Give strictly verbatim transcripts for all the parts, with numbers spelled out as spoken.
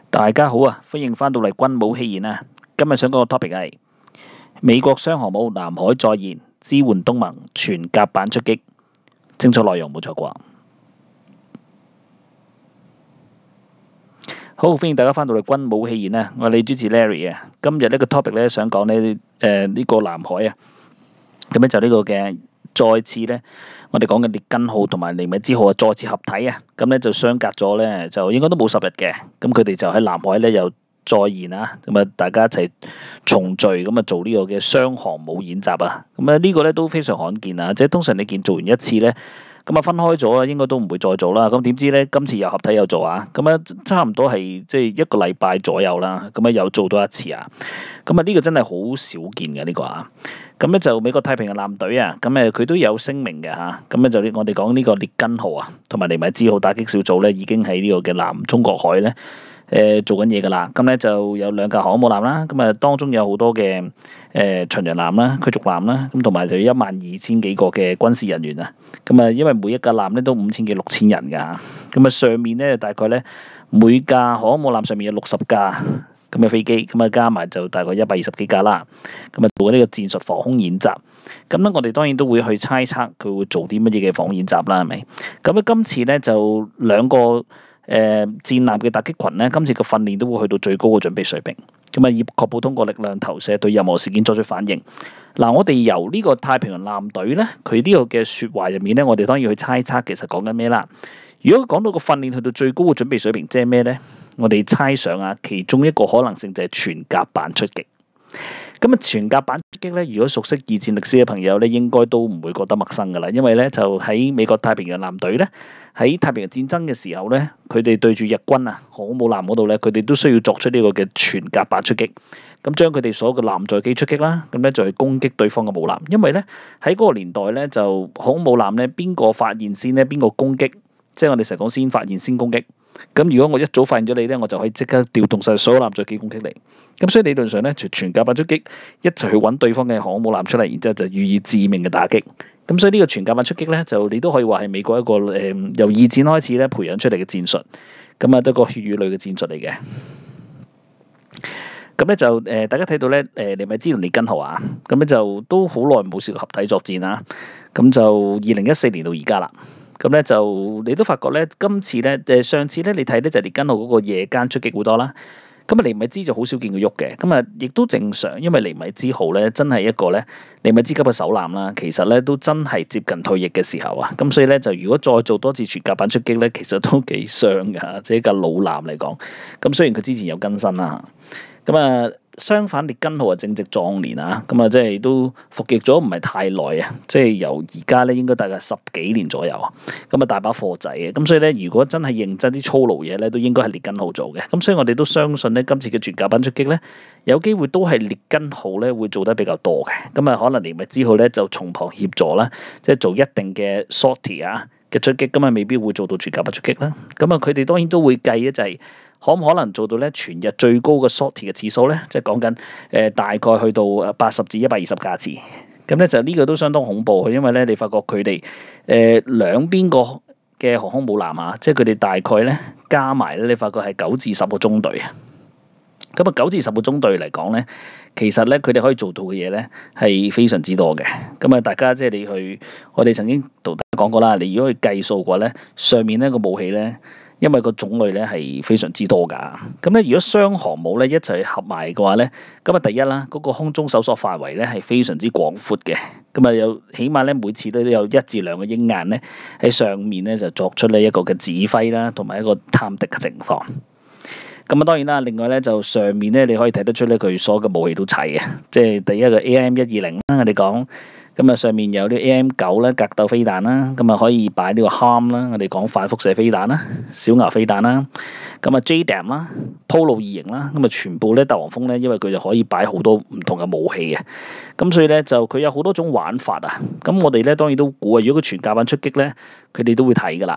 大家好啊，歡迎翻到嚟軍武戲言啊！今日想講個 topic 係美國雙航母南海再現，支援東盟全甲板出擊。清楚內容冇錯啩？好，歡迎大家翻到嚟軍武戲言啊！我係你主持 Larry 啊。今日呢個 topic 咧想講呢誒呢個南海啊，咁咧就呢個嘅再次咧，我哋講嘅列根號同埋尼米茲號啊再次合體啊，咁咧就相隔咗咧就應該都冇十日嘅，咁佢哋就喺南海咧又再現啊，咁啊大家一齊重聚咁啊做呢個嘅雙航母演習啊，咁啊呢個咧都非常罕見啊，即係通常你見做完一次咧。咁啊分開咗啊，應該都唔會再做啦。咁點知咧，今次又合體又做啊？咁啊差唔多係即係一個禮拜左右啦。咁啊又做多一次啊。咁啊呢個真係好少見嘅呢個啊。咁咧就美國太平洋艦隊啊，咁誒佢都有聲明嘅嚇。咁咧就我哋講呢個列根號啊，同埋尼米茲號打擊小組咧，已經喺呢個嘅南中國海咧。誒做緊嘢㗎啦，咁咧就有兩架航母艦啦，咁啊當中有好多嘅誒巡洋艦啦、驅逐艦啦，咁同埋就一萬二千幾個嘅軍事人員啊，咁啊因為每一架艦咧都五千幾六千人㗎，咁啊上面咧大概咧每架航母艦上面有六十架咁嘅飛機，咁啊加埋就大概一百二十幾架啦，咁啊做緊呢個戰術防空演習，咁咧我哋當然都會去猜測佢會做啲乜嘢嘅防空演習啦，係咪？咁咧今次咧就兩個。誒、呃、戰艦嘅突擊群咧，今次嘅訓練都會去到最高嘅準備水平，咁啊以確保通過力量投射對任何事件作出反應。嗱、啊，我哋由呢個太平洋艦隊咧，佢呢個嘅説話入面咧，我哋當然去猜測其實講緊咩啦。如果講到個訓練去到最高嘅準備水平，即係咩咧？我哋猜想啊，其中一個可能性就係全甲板出擊。咁啊，全甲板出擊咧，如果熟悉二戰歷史嘅朋友咧，應該都唔會覺得陌生噶啦，因為咧就喺美國太平洋艦隊咧，喺太平洋戰爭嘅時候咧，佢哋對住日軍啊航母艦嗰度咧，佢哋都需要作出呢個嘅全甲板出擊，咁將佢哋所有嘅艦載機出擊啦，咁咧就去攻擊對方嘅母艦，因為咧喺嗰個年代咧就航母艦咧邊個發現先咧，邊個攻擊，即係我哋成日講先發現先攻擊。咁如果我一早發現咗你咧，我就可以即刻調動晒所有艦載機攻擊你。咁所以理論上咧，全全甲板出擊，一齊去揾對方嘅航母艦出嚟，然之後就予以致命嘅打擊。咁所以呢個全甲板出擊咧，就你都可以話係美國一個誒、呃、由二戰開始咧培養出嚟嘅戰術。咁啊，都係個血與淚嘅戰術嚟嘅。咁咧就誒、呃，大家睇到咧誒，你咪知道列根號啊？咁咧就都好耐冇試過合體作戰啦。咁就二零一四年到而家啦。咁咧就你都發覺咧，今次咧誒上次咧你睇咧就列根號嗰個夜間出擊好多啦。咁啊尼米茲就好少見佢喐嘅，咁啊亦都正常，因為尼米茲號咧真係一個咧尼米茲級嘅首艦啦，其實咧都真係接近退役嘅時候啊。咁所以咧就如果再做多次全甲板出擊咧，其實都幾傷㗎，即係一架老艦嚟講。咁雖然佢之前有更新啦，咁啊。相反，列根號啊正值壯年啊，咁啊即係都服役咗唔係太耐啊，即係由而家咧應該大概十幾年左右啊，咁啊大把貨仔嘅，咁所以咧如果真係認真啲粗魯嘢咧，都應該係列根號做嘅，咁所以我哋都相信咧今次嘅全甲板出擊咧，有機會都係列根號咧會做得比較多嘅，咁啊可能尼米茲號咧就從旁協助啦，即係做一定嘅 sortie 啊嘅出擊，咁啊未必會做到全甲板出擊啦，咁啊佢哋當然都會計咧就係、是。可唔可能做到咧全日最高嘅 sortie 嘅次數咧？即係講緊誒大概去到誒八十至一百二十架次，咁咧就呢個都相當恐怖，因為咧你發覺佢哋誒兩邊個嘅航空母艦啊，即係佢哋大概咧加埋咧，你發覺係九至十個中隊啊。咁啊九至十個中隊嚟講咧，其實咧佢哋可以做到嘅嘢咧係非常之多嘅。咁啊大家即係你去，我哋曾經同大家講過啦，你如果去計數嘅話咧，上面呢個武器咧。因為個種類咧係非常之多㗎，咁咧如果雙航母咧一齊合埋嘅話咧，咁啊第一啦，嗰、那個空中搜索範圍咧係非常之廣闊嘅，咁啊有起碼咧每次都有一至兩個鷹眼咧喺上面咧就作出呢一個嘅指揮啦，同埋一個探敵嘅情況。咁啊當然啦，另外咧就上面咧你可以睇得出咧佢所有嘅武器都齊嘅，即係第一個 A M 一二零啦，我哋講。咁啊，上面有啲 A M 九咧格鬥飛彈啦，咁啊可以擺呢個 H A R M 啦，我哋講反輻射飛彈啦、小牛飛彈啦，咁啊 J DAM 啦、Polo 二型啦，咁啊全部咧鬥黃蜂咧，因為佢就可以擺好多唔同嘅武器嘅，咁所以咧就佢有好多種玩法啊。咁我哋咧當然都估啊，如果佢全甲板出擊咧，佢哋都會睇噶啦。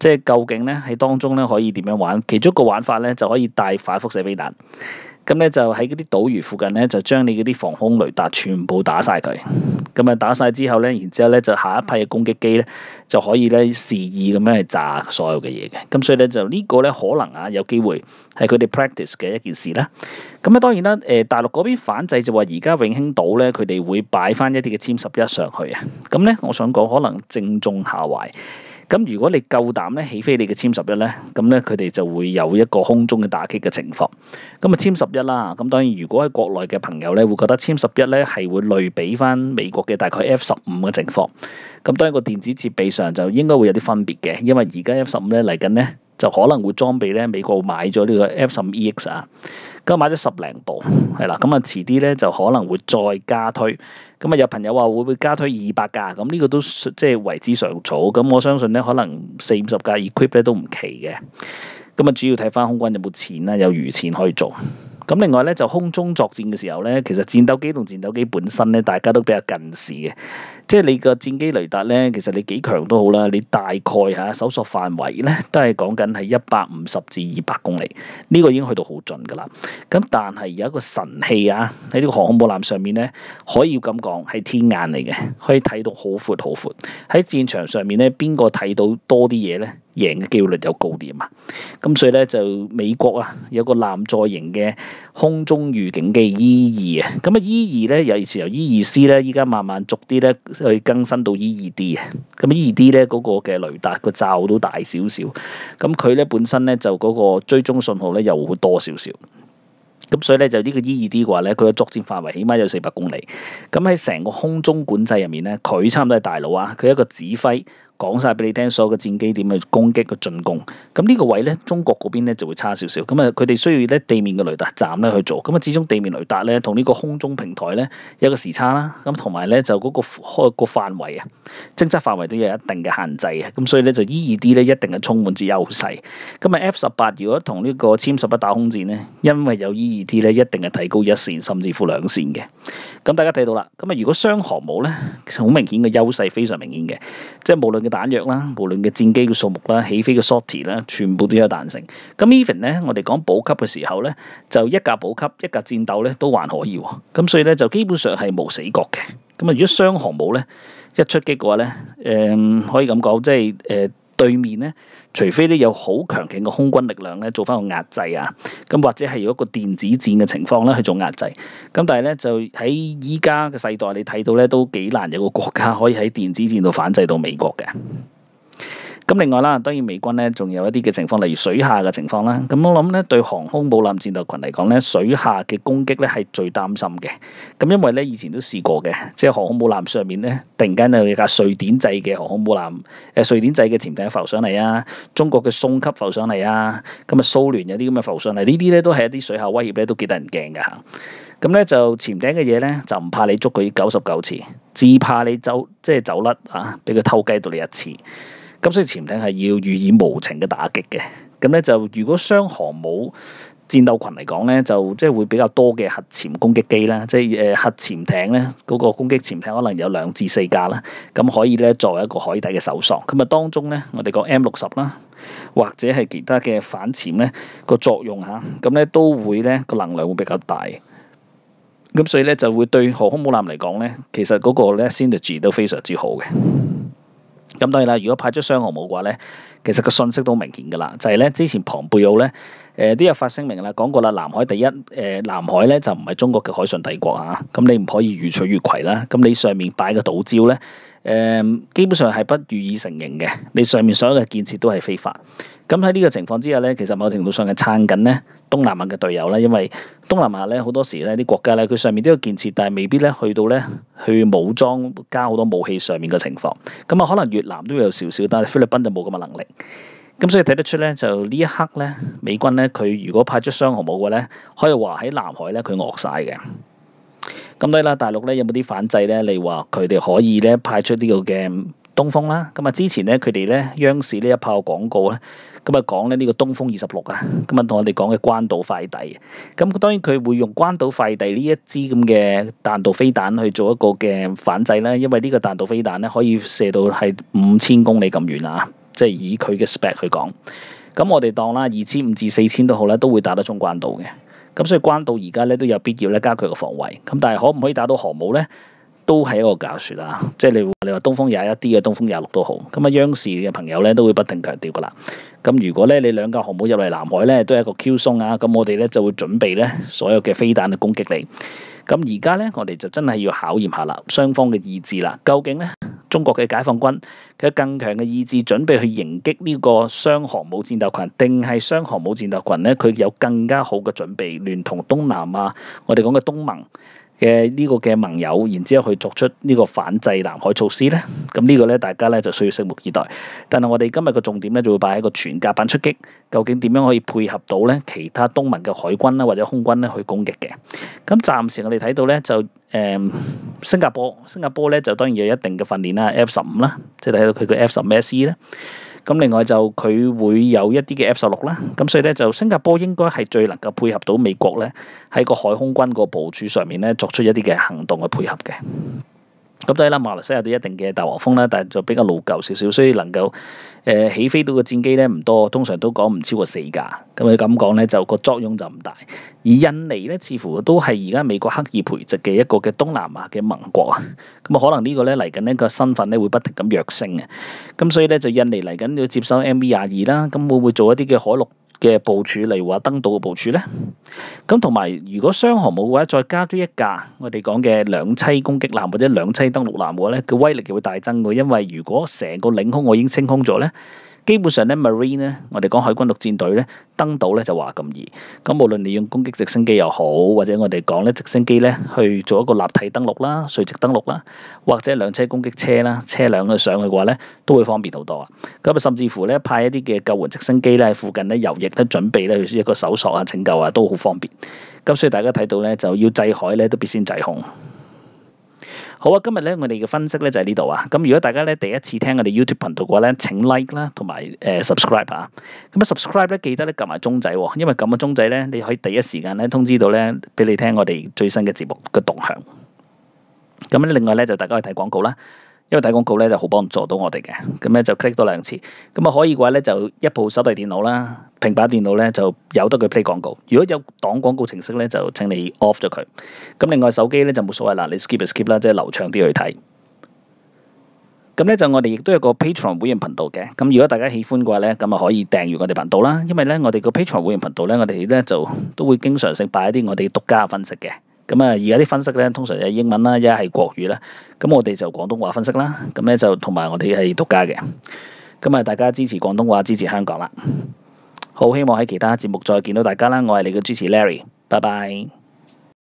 即係究竟咧喺當中咧可以點樣玩？其中一個玩法咧就可以帶快輻射飛彈。咁咧就喺嗰啲島嶼附近咧，就將你嗰啲防空雷達全部打晒佢。咁啊打晒之後咧，然之後咧就下一批嘅攻擊機咧就可以咧肆意咁樣去炸所有嘅嘢嘅。咁所以咧就呢個咧可能啊有機會係佢哋 practice 嘅一件事啦。咁啊當然啦，誒大陸嗰邊反制就話而家永興島咧佢哋會擺翻一啲嘅殲十一上去啊。咁咧我想講可能正中下懷。咁如果你夠膽咧起飛你嘅殲十一咧，咁咧佢哋就會有一個空中嘅打擊嘅情況。咁啊殲十一啦，咁當然如果喺國內嘅朋友咧會覺得殲十一咧係會類比翻美國嘅大概 F 十五嘅情況。咁當然個電子設備上就應該會有啲分別嘅，因為而家 F 十五咧嚟緊咧就可能會裝備咧美國買咗呢個 F 十五 E X 啊，咁買咗十零部係啦，咁啊遲啲咧就可能會再加推。咁啊有朋友話會唔會加推二百架？咁呢個都即係為之尚早。咁我相信咧可能四五十架 equip 咧都唔奇嘅。咁啊主要睇翻空軍有冇錢啦，有餘錢可以做。咁另外咧就空中作戰嘅時候咧，其實戰鬥機同戰鬥機本身咧，大家都比較近視嘅。即係你個戰機雷達咧，其實你幾強都好啦，你大概嚇搜索範圍咧都係講緊係一百五十至二百公里，呢個已經去到好盡㗎啦。咁但係有一個神器啊，喺呢個航空母艦上面咧，可以咁講係天眼嚟嘅，可以睇到好闊好闊。喺戰場上面咧，邊個睇到多啲嘢咧，贏嘅機會率有高啲啊嘛。咁所以咧就美國啊有個艦載型嘅空中預警機 E 二啊，咁啊 E 二咧有時由 E 二 C 咧，依家慢慢逐啲咧去更新到 E 二 D 啊。咁 E 二 D 咧嗰個嘅雷達個罩都大少少，咁佢咧本身咧就嗰個追蹤信號咧又會多少少。咁所以咧就呢個 E 二 D 嘅話咧，佢嘅作戰範圍起碼有四百公里。咁喺成個空中管制入面咧，佢差唔多係大佬啊，佢一個指揮。講晒俾你聽，所有嘅戰機點去攻擊個進攻。咁呢個位咧，中國嗰邊咧就會差少少。咁啊，佢哋需要咧地面嘅雷達站咧去做。咁啊，始終地面雷達咧同呢個空中平台咧有個時差啦。咁同埋咧就嗰個開個範圍啊，偵測範圍都有一定嘅限制嘅。咁所以咧就 E 二 D 咧一定係充滿住優勢。咁啊 F 十八如果同呢個殲十一打空戰咧，因為有 E 二 D 咧，一定係提高一線甚至乎兩線嘅。咁大家睇到啦。咁啊，如果雙航母咧，好明顯嘅優勢非常明顯嘅，即係無論嘅彈藥啦，無論嘅戰機嘅數目啦，起飛嘅 sortie 啦，全部都有彈性。咁 even 咧，我哋講補給嘅時候咧，就一架補給，一架戰鬥咧都還可以喎。咁所以咧就基本上係無死角嘅。咁啊，如果雙航母咧一出擊嘅話咧，誒、呃、可以咁講，即係誒、呃、對面咧，除非咧有好強勁嘅空軍力量咧做翻個壓制啊，咁或者係有一個電子戰嘅情況咧去做壓制。咁但係咧就喺依家嘅世代，你睇到咧都幾難有個國家可以喺電子戰度反制到美國嘅。咁另外啦，當然美軍咧仲有一啲嘅情況，例如水下嘅情況啦。咁我諗咧對航空母艦戰鬥群嚟講咧，水下嘅攻擊咧係最擔心嘅。咁因為咧以前都試過嘅，即係航空母艦上面咧突然間有架瑞典製嘅航空母艦，誒瑞典製嘅潛艇浮上嚟啊，中國嘅宋級浮上嚟啊，咁啊蘇聯有啲咁嘅浮上嚟，呢啲咧都係一啲水下威脅咧，都幾得人驚㗎嚇。咁咧就潛艇嘅嘢咧就唔怕你捉佢九十九次，只怕你走即係走甩啊，俾佢偷雞到你一次。咁所以潛艇係要予以無情嘅打擊嘅。咁咧就如果雙航母戰鬥群嚟講咧，就即係會比較多嘅核潛攻擊機啦，即係誒核潛艇咧嗰個攻擊潛艇可能有兩至四架啦，咁可以咧作為一個海底嘅搜索。咁啊當中咧，我哋講 M 六十啦，或者係其他嘅反潛咧個作用嚇，咁咧都會咧個能量會比較大。咁所以咧就會對航空母艦嚟講咧，其實嗰個咧 synergy 都非常之好嘅。咁當然啦，如果派出雙航母嘅話咧，其實個信息都明顯㗎啦，就係、是、咧之前龐貝奧咧誒都有發聲明啦，講過啦，南海第一誒、呃、南海咧就唔係中國嘅海上帝國嚇，咁、啊、你唔可以予取予攜啦，咁你上面擺個島礁咧誒、呃、基本上係不予以承認嘅，你上面所有嘅建設都係非法。咁喺呢個情況之下咧，其實某程度上係撐緊咧東南亞嘅隊友啦，因為東南亞咧好多時咧啲國家咧佢上面都有建設，但係未必咧去到咧去武裝加好多武器上面嘅情況。咁啊，可能越南都有少少，但係菲律賓就冇咁嘅能力。咁所以睇得出咧，就呢一刻咧，美軍咧佢如果派出雙航母嘅咧，可以話喺南海咧佢惡晒嘅。咁當然啦，大陸咧有冇啲反制咧？你話佢哋可以咧派出呢個嘅東風啦。咁啊，之前咧佢哋咧央視呢一炮廣告咧。咁啊講咧呢個東風二十六啊，咁啊同我哋講嘅關島快遞，咁當然佢會用關島快遞呢一支咁嘅彈道飛彈去做一個嘅反制啦，因為呢個彈道飛彈咧可以射到係五千公里咁遠啊， 即係以佢嘅 spec 去講。咁我哋當啦，二千五至四千都好啦，都會打得中關島嘅。咁所以關島而家咧都有必要咧加強個防衛。咁但係可唔可以打到航母咧？都係一個假説啦。即係你你話東風廿一 D 嘅東風廿六都好。咁啊，央視嘅朋友咧都會不停強調噶啦。咁如果咧你兩架航母入嚟南海咧，都係一個 Q 鬆啊，咁我哋咧就會準備咧所有嘅飛彈去攻擊你。咁而家咧，我哋就真係要考驗下啦，雙方嘅意志啦。究竟咧，中國嘅解放軍佢有更強嘅意志，準備去迎擊呢個雙航母戰鬥群，定係雙航母戰鬥群咧？佢有更加好嘅準備，聯同東南啊，我哋講嘅東盟嘅呢個嘅盟友，然之後去作出呢個反制南海措施咧。咁呢個咧，大家咧就需要拭目以待。但係我哋今日嘅重點咧，就會擺喺個全甲板出擊，究竟點樣可以配合到咧其他東盟嘅海軍啦或者空軍咧去攻擊嘅？咁暫時我哋睇到咧就誒、嗯、新加坡，新加坡咧就當然有一定嘅訓練啦 ，F 十五啦，即係睇到佢嘅 F 十五 S E 咧。咁另外就佢會有一啲嘅 F 十六啦，咁所以咧就新加坡應該係最能夠配合到美國咧喺個海空軍個部署上面咧作出一啲嘅行動去配合嘅。咁當然啦，馬來西亞都一定嘅大黃蜂啦，但係就比較老舊少少，所以能夠誒、呃、起飛到嘅戰機咧唔多，通常都講唔超過四架。咁佢咁講咧，就個作用就唔大。而印尼咧，似乎都係而家美國刻意培植嘅一個嘅東南亞嘅盟國啊。咁啊，可能個呢個咧嚟緊呢個身份咧會不停咁躍升嘅。咁所以咧就印尼嚟緊要接收 M V 廿二啦，咁會唔會做一啲嘅海陸嘅部署，例如話登島嘅部署咧？咁同埋，如果雙航母嘅話，再加多一架我哋講嘅兩棲攻擊艦或者兩棲登陸艦嘅話咧，佢威力就會大增嘅。因為如果成個領空我已經清空咗咧，基本上咧 Marine 咧，我哋講海軍陸戰隊咧登島咧就話咁易。咁無論你用攻擊直升機又好，或者我哋講咧直升機咧去做一個立體登陸啦、垂直登陸啦，或者兩棲攻擊車啦、車輛去上去嘅話咧，都會方便好多啊。咁啊，甚至乎咧派一啲嘅救援直升機咧喺附近咧遊弋咧準備咧一個搜索啊、拯救啊都好方便。咁所以大家睇到咧就要制海咧都必先制空。好啊，今日咧我哋嘅分析咧就喺呢度啊。咁如果大家咧第一次聽我哋 YouTube 頻道嘅話咧，請 like 啦，同埋誒 subscribe 啊。咁啊 subscribe 咧記得咧撳埋鐘仔喎，因為撳個鐘仔咧你可以第一時間咧通知到咧俾你聽我哋最新嘅節目嘅動向。咁咧另外咧就大家去睇廣告啦。因為睇廣告咧就好幫助到我哋嘅，咁咧就 click 多兩次，咁啊可以嘅話咧就一部手提電腦啦、平板電腦咧就由得佢 play 廣告。如果有擋廣告程式咧，就請你 off 咗佢。咁另外手機咧就冇所謂啦，你 skip 就 skip 啦，即係流暢啲去睇。咁咧就我哋亦都有個 Patreon 會員頻道嘅，咁如果大家喜歡嘅話咧，咁啊可以訂閱我哋頻道啦。因為咧我哋個 Patreon 會員頻道咧，我哋咧就都會經常性擺一啲我哋獨家分析嘅。咁啊，而家啲分析咧，通常係英文啦，一係國語啦。咁我哋就廣東話分析啦。咁咧就同埋我哋係獨家嘅。咁啊，大家支持廣東話，支持香港啦。好，希望喺其他節目再見到大家啦。我係你嘅主持 Larry，拜拜。